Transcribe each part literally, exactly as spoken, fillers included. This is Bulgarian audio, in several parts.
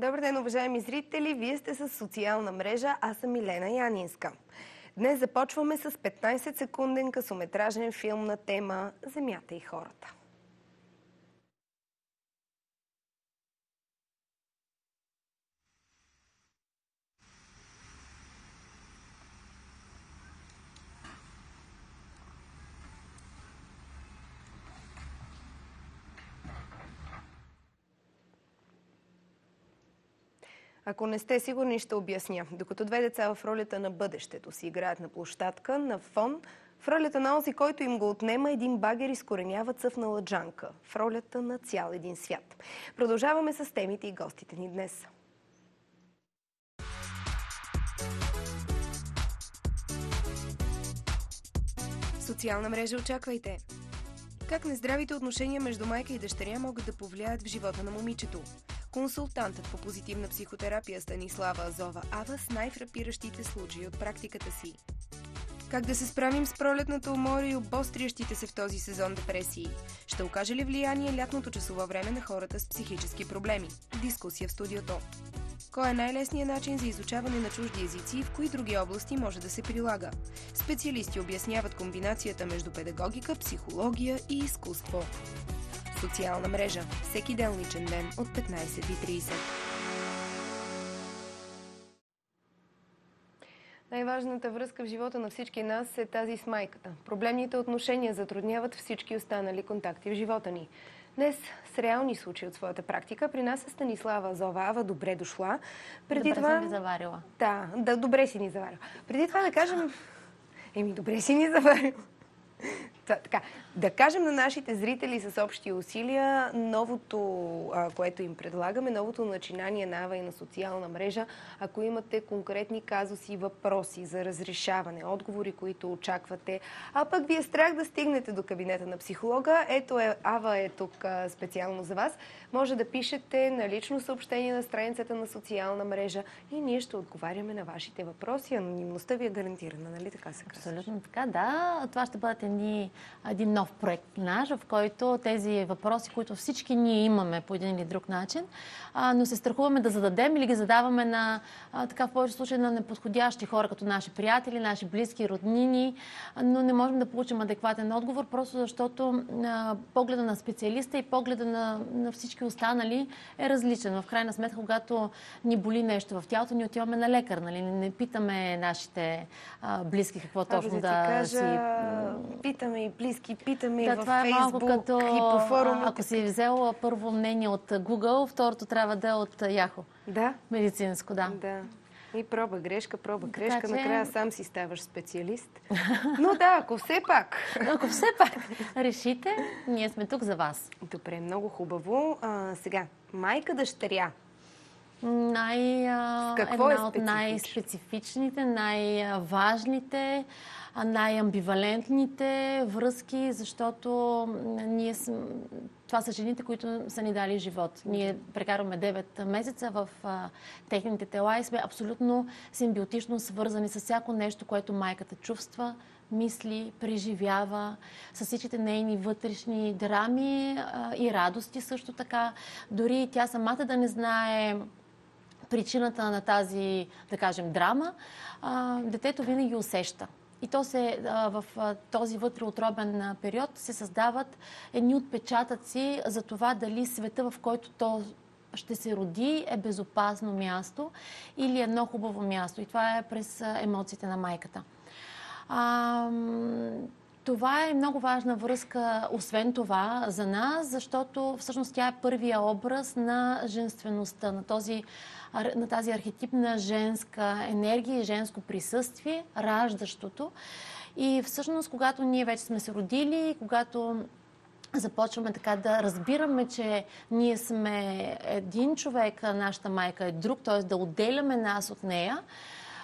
Добър ден, уважаеми зрители! Вие сте с социална мрежа, аз съм Милена Янинска. Днес започваме с петнайсет-секунден късометражен филм на тема Земята и хората. Ако не сте сигурни, ще обясня. Докато две деца в ролята на бъдещето си играят на площадка, на фон, в ролята на онзи, който им го отнема, един багер изкоренява цъфнала джанка. В ролята на цял един свят. Продължаваме с темите и гостите ни днес. Социална мрежа, очаквайте! Как нездравите отношения между майка и дъщеря могат да повлияят в живота на момичето? Консултантът по позитивна психотерапия Станислава Азова-Ава с най-фрапиращите случаи от практиката си. Как да се справим с пролетната умора и обострящите се в този сезон депресии? Ще окаже ли влияние лятното часово време на хората с психически проблеми? Дискусия в студиото. Кой е най-лесният начин за изучаване на чужди езици и в кои други области може да се прилага? Специалисти обясняват комбинацията между педагогика, психология и изкуство. Социална мрежа. Всеки ден личен ден от петнайсет и трийсет. Най-важната връзка в живота на всички нас е тази с майката. Проблемните отношения затрудняват всички останали контакти в живота ни. Днес с реални случаи от своята практика при нас е Станислава Азова-Ава. Добре дошла. Преди добре това... съм ви заварила. Да, да, добре си ни заварила. Преди това да кажем... Еми, добре си ни заварила. Това, така, да кажем на нашите зрители с общи усилия новото, а, което им предлагаме, новото начинание на Ава и на социална мрежа. Ако имате конкретни казуси, въпроси за разрешаване, отговори, които очаквате, а пък ви е страх да стигнете до кабинета на психолога, ето е, Ава е тук а, специално за вас. Може да пишете на лично съобщение на страницата на социална мрежа и ние ще отговаряме на вашите въпроси. Анонимността ви е гарантирана, нали така се казва? Абсолютно така, да. Това ще бъдат едни един нов проект наш, в който тези въпроси, които всички ние имаме по един или друг начин, а, но се страхуваме да зададем или ги задаваме на а, така в повече случаи на неподходящи хора, като наши приятели, наши близки, роднини, но не можем да получим адекватен отговор, просто защото а, погледа на специалиста и погледа на, на всички останали е различен. В крайна сметка, когато ни боли нещо в тялото, ни отиваме на лекар, нали? Не питаме нашите а, близки какво точно да, да кажа, си... Питаме и близки, питаме да, и във това е Фейсбук, малко като, и по форумите. Ако си взел първо мнение от Google, второто трябва да е от Yahoo. Да. Медицинско, да. Да. И проба грешка, проба грешка. Така, че... Накрая сам си ставаш специалист. Но да, ако все пак... Ако все пак решите, ние сме тук за вас. Добре, много хубаво. А, сега, майка-дъщеря. Най, а, Какво една е от най-специфичните, най-важните, най-амбивалентните връзки, защото ние см... това са жените, които са ни дали живот. Ние прекарваме девет месеца в а, техните тела и сме абсолютно симбиотично свързани с всяко нещо, което майката чувства, мисли, преживява, с всичките нейни вътрешни драми а, и радости също така. Дори тя самата да не знае причината на тази, да кажем, драма, а, детето винаги усеща. И то се, а, в а, този вътреутробен период се създават едни отпечатъци за това дали света, в който то ще се роди, е безопасно място или едно хубаво място. И това е през емоциите на майката. А, Това е много важна връзка, освен това, за нас, защото всъщност тя е първия образ на женствеността, на, този, на тази архетипна женска енергия и женско присъствие, раждащото. И всъщност, когато ние вече сме се родили, когато започваме така да разбираме, че ние сме един човек, а нашата майка е друг, т.е. да отделяме нас от нея,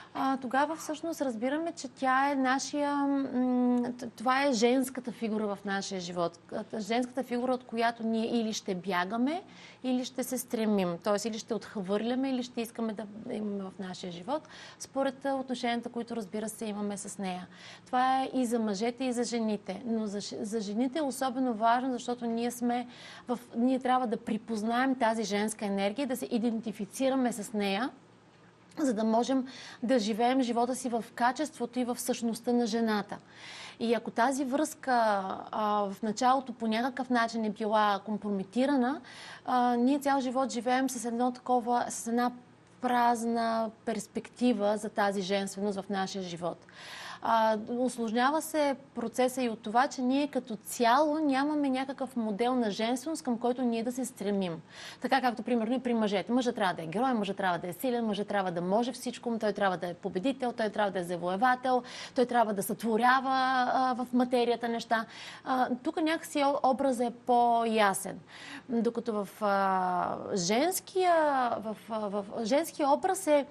а, тогава всъщност разбираме, че тя е нашия... М- това е женската фигура в нашия живот. Женската фигура, от която ние или ще бягаме, или ще се стремим. Тоест, или ще отхвърляме, или ще искаме да имаме в нашия живот, според отношенията, които, разбира се, имаме с нея. Това е и за мъжете, и за жените. Но за, за жените е особено важно, защото ние сме в... Ние трябва да припознаем тази женска енергия, да се идентифицираме с нея, за да можем да живеем живота си в качеството и в същността на жената. И ако тази връзка а, в началото по някакъв начин е била компрометирана, а, ние цял живот живеем с едно такова, с една празна перспектива за тази женственост в нашия живот. А, усложнява се процеса и от това, че ние като цяло нямаме някакъв модел на женственост, към който ние да се стремим. Така както, примерно, и при мъжете. Мъжът трябва да е герой, мъжът трябва да е силен, мъжът трябва да може всичко, той трябва да е победител, той трябва да е завоевател, той трябва да сътворява а, в материята неща. А, тук някакси образът е по-ясен. Докато в, а, женския, в, а, в женския образ е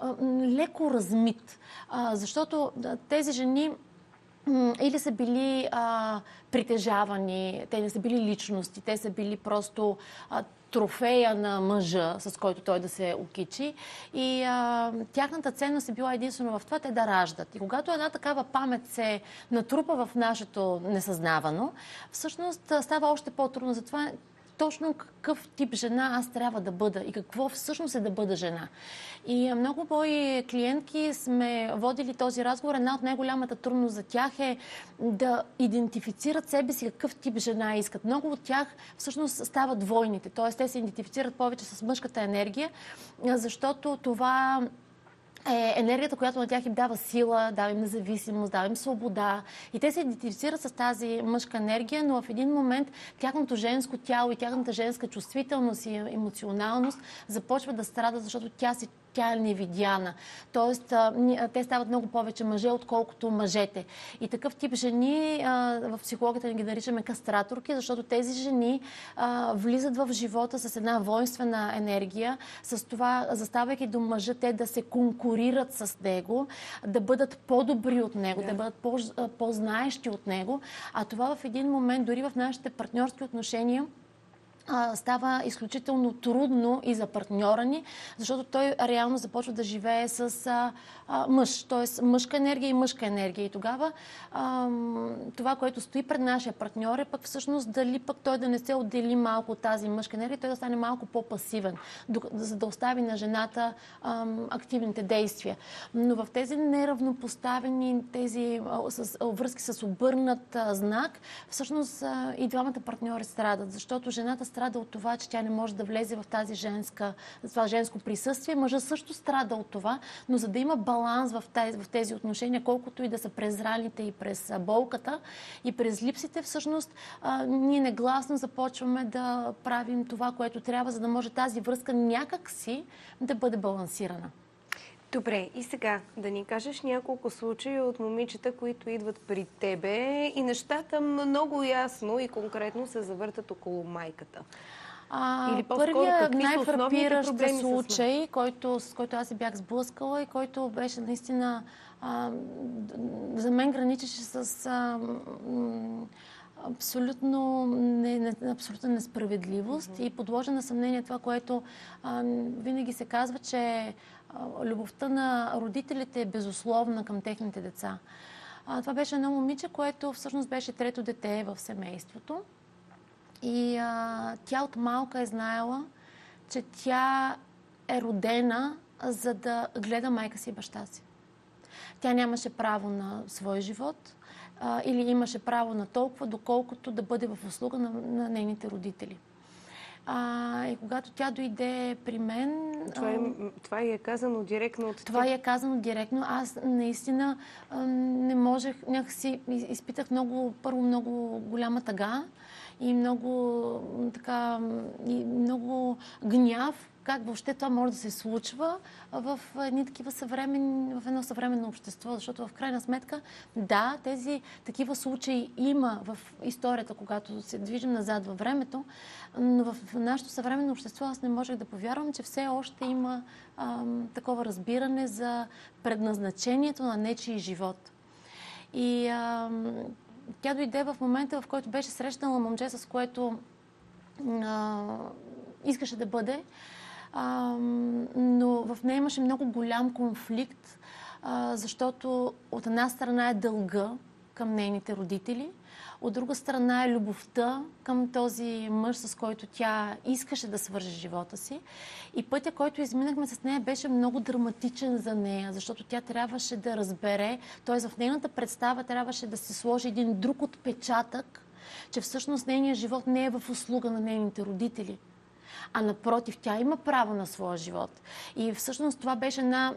леко размит, защото тези жени или са били а, притежавани, те не са били личности, те са били просто а, трофея на мъжа, с който той да се окичи. И а, тяхната ценност е била единствено в това те да раждат. И когато една такава памет се натрупа в нашето несъзнавано, всъщност става още по-трудно. Затова точно какъв тип жена аз трябва да бъда и какво всъщност е да бъда жена. И много мои клиентки сме водили този разговор. Една от най-голямата трудност за тях е да идентифицират себе си какъв тип жена искат. Много от тях всъщност стават двойните, т.е. те се идентифицират повече с мъжката енергия, защото това е енергията, която на тях им дава сила, дава им независимост, дава им свобода. И те се идентифицират с тази мъжка енергия, но в един момент тяхното женско тяло и тяхната женска чувствителност и емоционалност започва да страда, защото тя си тя е невидяна. Тоест, те стават много повече мъже, отколкото мъжете. И такъв тип жени в психологията ни ги наричаме кастраторки, защото тези жени влизат в живота с една воинствена енергия, с това, заставайки до мъжа, те да се конкурират с него, да бъдат по-добри от него, да, да бъдат по-знаещи от него. А това в един момент, дори в нашите партньорски отношения, става изключително трудно и за партньора ни, защото той реално започва да живее с а, а, мъж, т.е. мъжка енергия и мъжка енергия. И тогава а, това, което стои пред нашия партньор е пък всъщност дали пък той да не се отдели малко от тази мъжка енергия, той да стане малко по-пасивен, за да остави на жената а, активните действия. Но в тези неравнопоставени, тези а, с, а, връзки с обърнат а, знак, всъщност а, и двамата партньори страдат, защото жената страда от това, че тя не може да влезе в тази женска, това женско присъствие. Мъжът също страда от това, но за да има баланс в тези, в тези отношения, колкото и да са през раните и през болката и през липсите, всъщност а, ние негласно започваме да правим това, което трябва, за да може тази връзка някакси да бъде балансирана. Добре, и сега да ни кажеш няколко случаи от момичета, които идват при тебе и нещата много ясно и конкретно се завъртат около майката. А, Или първият най-фрапиращ случай, който, с който аз се бях сблъскала и който беше наистина а, за мен граничеше с а, абсолютно, не, не, абсолютна несправедливост mm-hmm. и подложа на съмнение това, което а, винаги се казва, че а, любовта на родителите е безусловна към техните деца. А, това беше едно момиче, което всъщност беше трето дете в семейството. И а, тя от малка е знаела, че тя е родена, за да гледа майка си и баща си. Тя нямаше право на свой живот а, или имаше право на толкова, доколкото да бъде в услуга на, на нейните родители. А, и когато тя дойде при мен... Това е, това е казано директно от Това е казано директно. Аз наистина а, не можех, някакси изпитах много, първо много голяма тъга и много, така, и много гняв как въобще това може да се случва в едни такива съвременни, в едно съвременно общество, защото в крайна сметка, да, тези такива случаи има в историята, когато се движим назад във времето, но в нашето съвременно общество аз не можех да повярвам, че все още има ам, такова разбиране за предназначението на нечий живот. И ам, тя дойде в момента, в който беше срещнала момче, с което а, искаше да бъде, а, но в нея имаше много голям конфликт, а, защото от една страна е дълга към нейните родители, от друга страна е любовта към този мъж, с който тя искаше да свърже живота си. И пътя, който изминахме с нея, беше много драматичен за нея, защото тя трябваше да разбере, т.е. в нейната представа трябваше да се сложи един друг отпечатък, че всъщност нейният живот не е в услуга на нейните родители, а напротив, тя има право на своя живот. И всъщност това беше на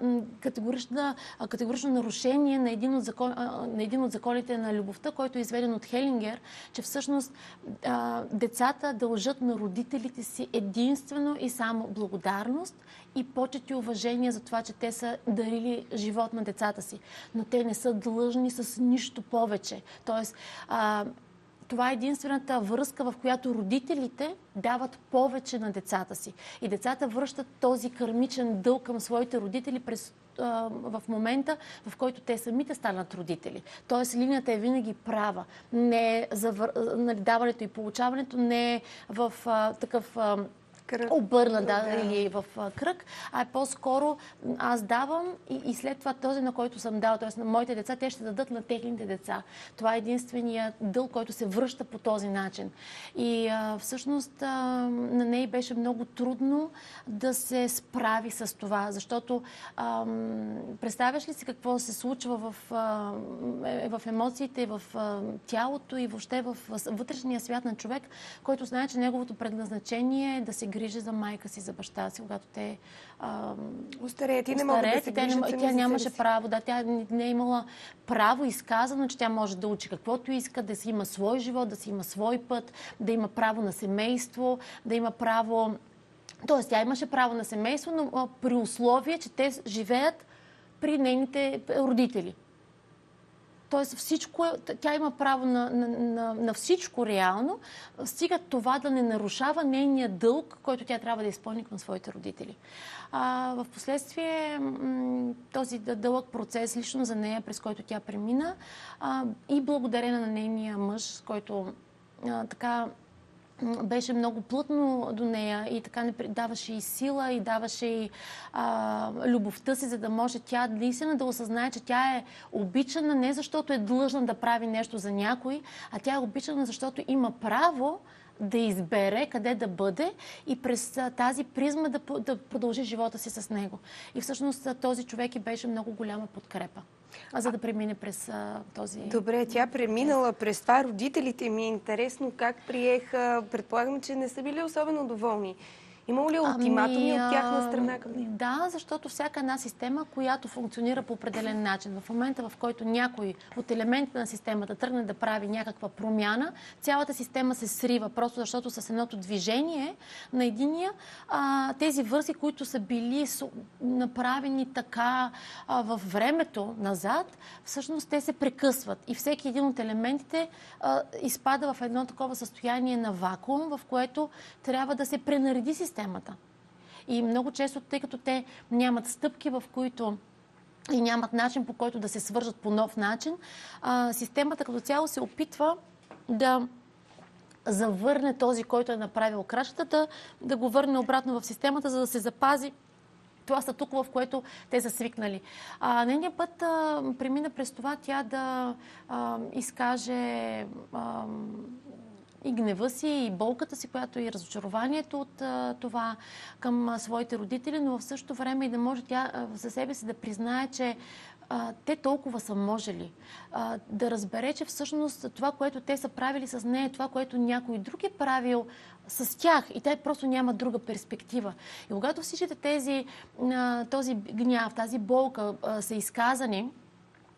категорично нарушение на един, от закон, на един от законите на любовта, който е изведен от Хелингер, че всъщност а, децата дължат на родителите си единствено и само благодарност и почет и уважение за това, че те са дарили живот на децата си. Но те не са длъжни с нищо повече. Тоест, а, това е единствената връзка, в която родителите дават повече на децата си. И децата връщат този кармичен дълг към своите родители през, а, в момента, в който те самите станат родители. Тоест, линията е винаги права. Не е за нали, даването и получаването, не е в а, такъв... А, обърна, да, да, или в а, кръг, а е по-скоро аз давам и, и след това този, на който съм дал, т.е. на моите деца, те ще дадат на техните деца. Това е единствения дълг, който се връща по този начин. И а, всъщност а, на нея беше много трудно да се справи с това, защото а, представяш ли си какво се случва в, а, в емоциите, в а, тялото и въобще в вътрешния свят на човек, който знае, че неговото предназначение е да се грижи за майка си, за баща си, когато те остареят и не могат да се грижат сами за себе си. Тя нямаше право, да, тя не е имала право изказано, че тя може да учи каквото иска, да си има свой живот, да си има свой път, да има право на семейство, да има право... Тоест, тя имаше право на семейство, но при условие, че те живеят при нейните родители. Тоест всичко, тя има право на, на, на, на всичко реално, стига това да не нарушава нейния дълг, който тя трябва да изпълни към своите родители. А, в последствие този дълъг процес лично за нея, през който тя премина, а, и благодарение на нейния мъж, който а, така беше много плътно до нея и така не даваше и сила, и даваше и а, любовта си, за да може тя наистина да осъзнае, че тя е обичана не защото е длъжна да прави нещо за някой, а тя е обичана, защото има право да избере къде да бъде и през тази призма да, да продължи живота си с него. И всъщност този човек и беше много голяма подкрепа, за да премине през а, този... Добре, тя преминала през това. Родителите ми е интересно как приеха. Предполагам, че не са били особено доволни. Имало ли ултиматуми ами, от тяхна страна към нея? Да, защото всяка една система, която функционира по определен начин, в момента, в който някой от елементите на системата тръгне да прави някаква промяна, цялата система се срива, просто защото с едното движение на единия, а, тези връзки, които са били направени така а, във времето назад, всъщност те се прекъсват. И всеки един от елементите а, изпада в едно такова състояние на вакуум, в което трябва да се пренареди системата. И много често, тъй като те нямат стъпки, в които и нямат начин, по който да се свържат по нов начин, а, системата като цяло се опитва да завърне този, който е направил крачетата, да го върне обратно в системата, за да се запази това статукво, в което те са свикнали. А, нейният път а, премина през това тя да а, изкаже а, и гнева си, и болката си, която и разочарованието от а, това към а, своите родители, но в същото време и да може тя а, за себе си да признае, че а, те толкова са можели. А, да разбере, че всъщност това, което те са правили с нея, това, което някой друг е правил с тях, и те просто няма друга перспектива. И когато всичките тези, а, този гняв, тази болка а, са изказани,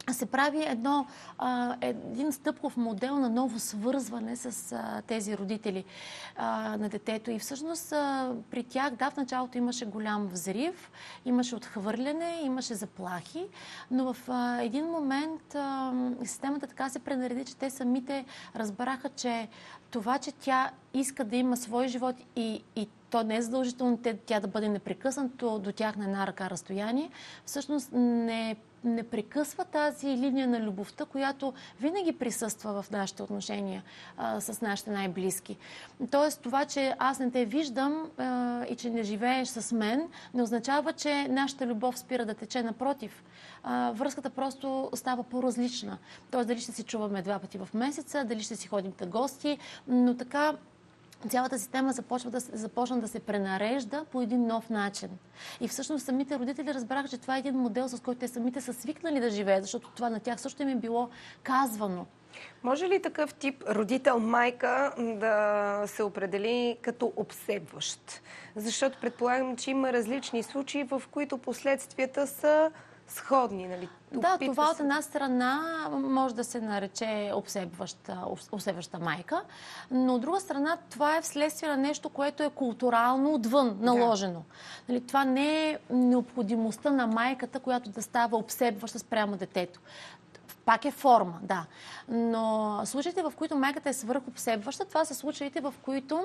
се прави едно, а, един стъпков модел на ново свързване с а, тези родители а, на детето. И всъщност а, при тях, да, в началото имаше голям взрив, имаше отхвърляне, имаше заплахи, но в а, един момент а, системата така се пренареди, че те самите разбраха, че това, че тя иска да има свой живот и, и то не е задължително тя да бъде непрекъснато до тях на една ръка разстояние, всъщност не не прекъсва тази линия на любовта, която винаги присъства в нашите отношения а, с нашите най-близки. Тоест това, че аз не те виждам а, и че не живееш с мен, не означава, че нашата любов спира да тече. Напротив, а, връзката просто става по-различна. Тоест дали ще си чуваме два пъти в месеца, дали ще си ходим на гости, но така цялата система започва да, започна да се пренарежда по един нов начин. И всъщност самите родители разбраха, че това е един модел, с който те самите са свикнали да живеят, защото това на тях също им е било казвано. Може ли такъв тип родител-майка да се определи като обсебващ? Защото предполагам, че има различни случаи, в които последствията са сходни, нали? Да, това от една страна може да се нарече обсебваща, обсебваща майка, но от друга страна това е вследствие на нещо, което е културално отвън наложено. Да. Нали, това не е необходимостта на майката, която да става обсебваща спрямо детето. Пак е форма, да. Но случаите, в които майката е свръхобсебваща, това са случаите, в които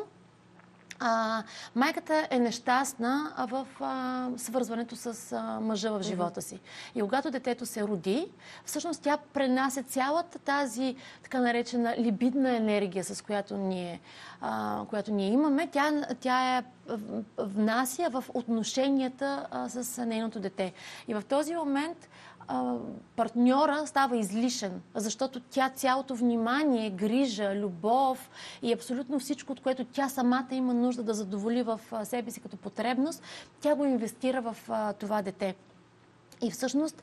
А, майката е нещастна в а, свързването с а, мъжа в живота си. И когато детето се роди, всъщност тя пренася цялата тази така наречена либидна енергия, с която ние, а, която ние имаме, тя, тя е внася в отношенията а, с нейното дете. И в този момент партньора става излишен, защото тя цялото внимание, грижа, любов и абсолютно всичко, от което тя самата има нужда да задоволи в себе си като потребност, тя го инвестира в това дете. И всъщност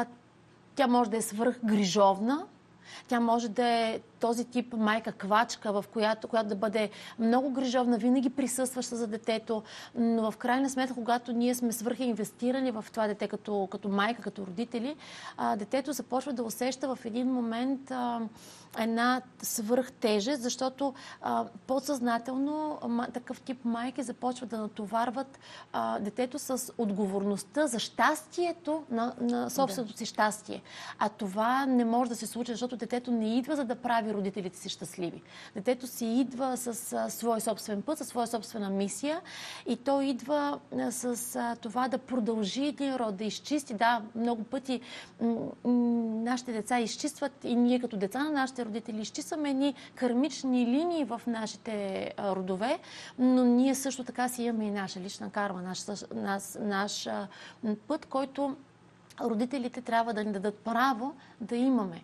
тя може да е свръхгрижовна, тя може да е този тип майка-квачка, в която, която да бъде много грижовна, винаги присъстваща за детето, но в крайна сметка, когато ние сме свръхинвестирани в това дете като, като майка, като родители, а, детето започва да усеща в един момент а, една свръхтежест, защото а, подсъзнателно ма, такъв тип майки започват да натоварват а, детето с отговорността за щастието на, на собственото си щастие. А това не може да се случи, защото детето не идва за да прави родителите си щастливи. Детето си идва с а, свой собствен път, със своя собствена мисия и то идва а, с а, това да продължи един род, да изчисти. Да, много пъти нашите деца изчистват и ние като деца на нашите родители изчистваме едни кармични линии в нашите а, родове, но ние също така си имаме и наша лична карма, наш, наш, наш а, път, който родителите трябва да ни дадат право да имаме.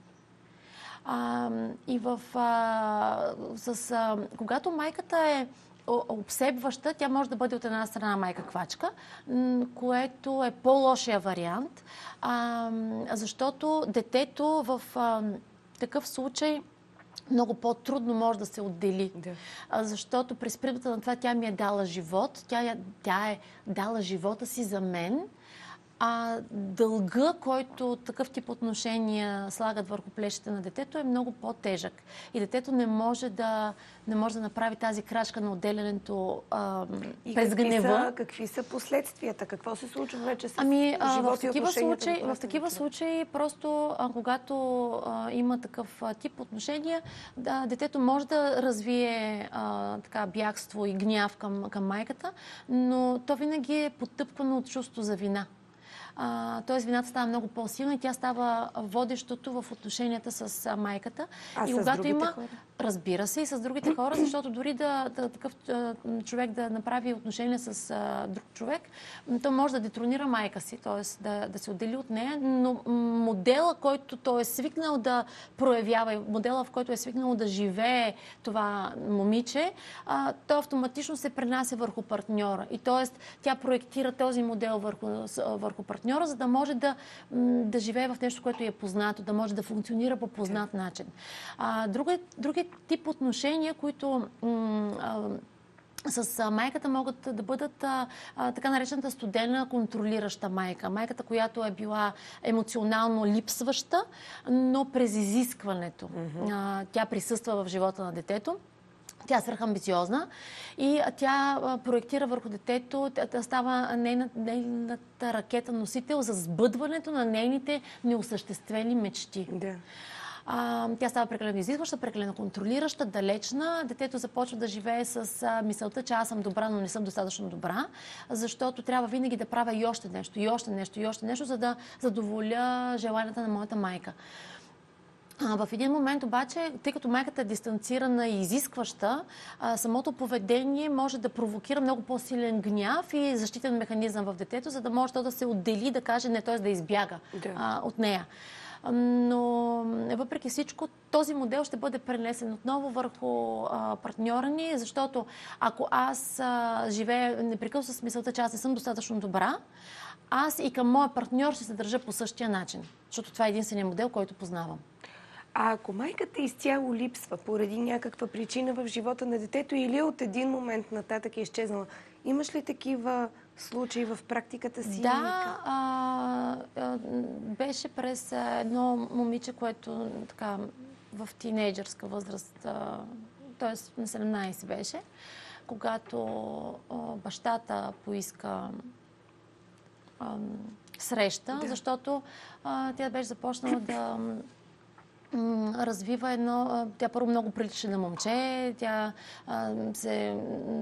А, и в, а, с, а, когато майката е обсебваща, тя може да бъде от една страна майка-квачка, което е по-лошия вариант, а, защото детето в а, такъв случай много по-трудно може да се отдели. Да. Защото през призмата на това тя ми е дала живот, тя, тя е дала живота си за мен, а дълга, който такъв тип отношения слагат върху плещите на детето, е много по-тежък. И детето не може да, не може да направи тази крачка на отделянето а, през гнева. Са, какви са последствията? Какво се случва вече с ами, а, живота в такива и отношенията? Случаи, в такива случаи, просто а, когато а, има такъв а, тип отношения, да, детето може да развие а, така, бягство и гняв към, към майката, но то винаги е потъпквано от чувство за вина. Т.е. вината става много по-силна и тя става водещото в отношенията с а, майката. А и с когато другите има, хора? Разбира се, и с другите хора, защото дори да, да такъв а, човек да направи отношения с а, друг човек, то може да детронира майка си, т.е. да, да се отдели от нея, но модела, който той е свикнал да проявява, модела, в който е свикнал да живее това момиче, а, то автоматично се пренася върху партньора. И т.е. тя проектира този модел върху, върху партньора, за да може да, да живее в нещо, което е познато, да може да функционира по познат начин. А, други, други тип отношения, които с майката могат да бъдат а, а, така наречената студена контролираща майка. Майката, която е била емоционално липсваща, но през изискването. Mm-hmm. А, тя присъства в живота на детето. Тя е свръхамбициозна и тя проектира върху детето, тя става нейната, нейната ракета носител за сбъдването на нейните неосъществени мечти. Да. А, тя става прекалено изискваща, прекалено контролираща, далечна. Детето започва да живее с а, мисълта, че аз съм добра, но не съм достатъчно добра, защото трябва винаги да правя и още нещо, и още нещо, и още нещо, за да задоволя желанията на моята майка. В един момент обаче, тъй като майката е дистанцирана и изискваща, самото поведение може да провокира много по-силен гняв и защитен механизъм в детето, за да може то да се отдели, да каже не, т.е. да избяга да. А, от нея. Но въпреки всичко, този модел ще бъде пренесен отново върху а, партньора ни, защото ако аз а, живея непрекъснато с мисълта, че аз не съм достатъчно добра, аз и към моя партньор ще се държа по същия начин, защото това е единственият модел, който познавам. А ако майката изцяло липсва поради някаква причина в живота на детето или от един момент нататък е изчезнала, имаш ли такива случаи в практиката си? Да, а, а, беше през едно момиче, което така в тинейджърска възраст, т.е. на седемнайсет беше, когато а, бащата поиска а, среща, да. защото а, тя беше започнала да развива едно... Тя първо много прилича на момче, тя а, се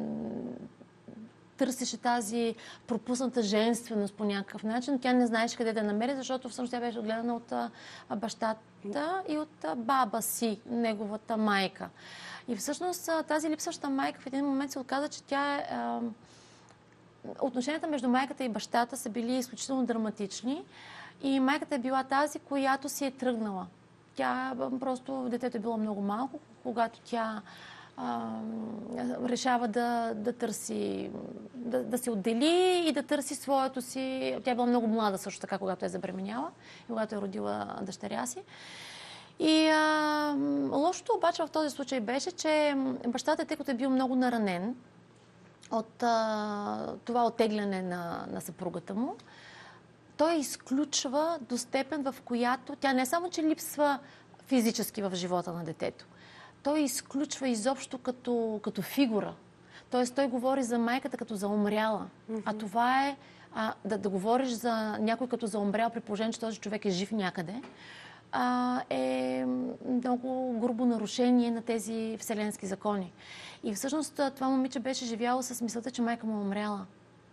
търсеше тази пропусната женственост по някакъв начин. Тя не знаеше къде да намери, защото всъщност тя беше отгледана от а, бащата и от а, баба си, неговата майка. И всъщност тази липсваща майка в един момент се оказа, че тя е... А, отношенията между майката и бащата са били изключително драматични и майката е била тази, която си е тръгнала. Тя просто, детето е било много малко, когато тя а, решава да, да търси, да, да се отдели и да търси своето си. Тя е била много млада също така, когато е забременяла и когато е родила дъщеря си. И а, лошото обаче в този случай беше, че бащата, тъй като е бил много наранен от а, това оттегляне на, на съпругата му, той изключва до степен, в която тя не само, че липсва физически в живота на детето, той изключва изобщо като, като фигура. Тоест той говори за майката като за умряла. Mm-hmm. А това е а, да, да говориш за някой като за умрял, при положение, че този човек е жив някъде, а, е много грубо нарушение на тези вселенски закони. И всъщност това момиче беше живяло с мисълта, че майка му е умряла.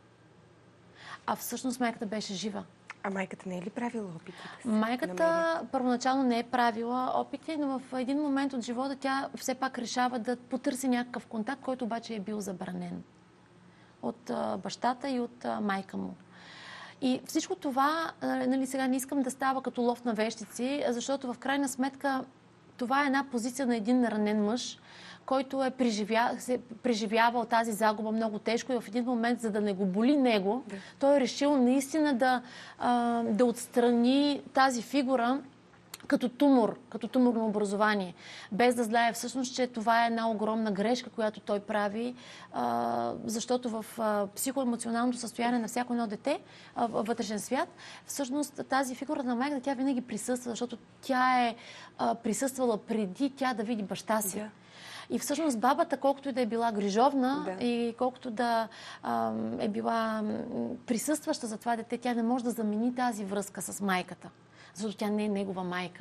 А всъщност майката беше жива. А майката не е ли правила опити? Да майката намери? Първоначално не е правила опити, но в един момент от живота тя все пак решава да потърси някакъв контакт, който обаче е бил забранен от а, бащата и от а, майка му. И всичко това, а, нали, сега не искам да става като лов на вещици, защото в крайна сметка това е една позиция на един наранен мъж, който е преживя, се преживявал тази загуба много тежко и в един момент, за да не го боли него, да. той е решил наистина да, а, да отстрани тази фигура като тумор, като туморно образование, без да знае всъщност, че това е една огромна грешка, която той прави, а, защото в а, психоемоционалното състояние на всяко едно дете, а, вътрешен свят, всъщност тази фигура на майката, тя винаги присъства, защото тя е а, присъствала преди тя да види баща си. Да. И всъщност бабата, колкото и да е била грижовна да. и колкото да а, е била присъстваща за това дете, тя не може да замени тази връзка с майката, защото тя не е негова майка.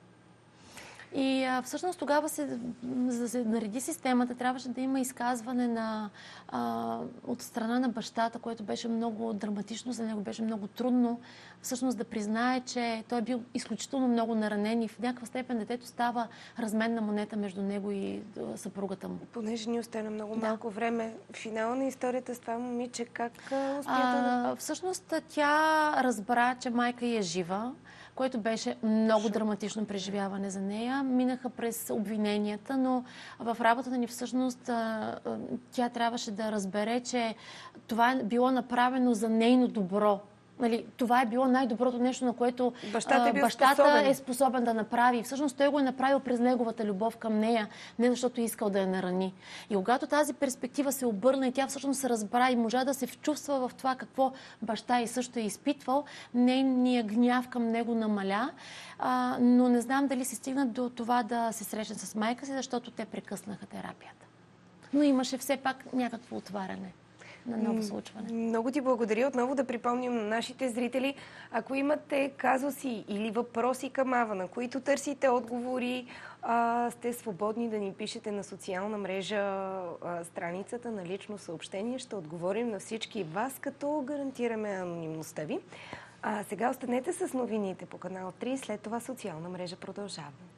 И а, всъщност тогава, се, за да се нареди системата, трябваше да има изказване на, а, от страна на бащата, което беше много драматично, за него беше много трудно всъщност да признае, че той е бил изключително много наранен и в някаква степен детето става разменна монета между него и съпругата му. Понеже ни остана много да. малко време, финала на историята с това момиче, как успя да... Всъщност тя разбра, че майка й е жива, което беше много Шо. драматично преживяване за нея. Минаха през обвиненията, но в работата ни всъщност тя трябваше да разбере, че това е било направено за нейно добро. Нали, това е било най-доброто нещо, на което бащата, е, бил бащата способен. е способен да направи. Всъщност той го е направил през неговата любов към нея, не защото искал да я нарани. И когато тази перспектива се обърна и тя всъщност се разбра и можа да се вчувства в това какво баща и също е изпитвал, нейният гняв към него намаля. А, но не знам дали се стигна до това да се срещне с майка си, защото те прекъснаха терапията. Но имаше все пак някакво отваряне на ново случване. Много ти благодаря. Отново да припомним на нашите зрители, ако имате казуси или въпроси към Ава, на които търсите отговори, а, сте свободни да ни пишете на социална мрежа а, страницата на лично съобщение. Ще отговорим на всички вас, като гарантираме анонимността ви. А сега останете с новините по канал три, след това социална мрежа продължава.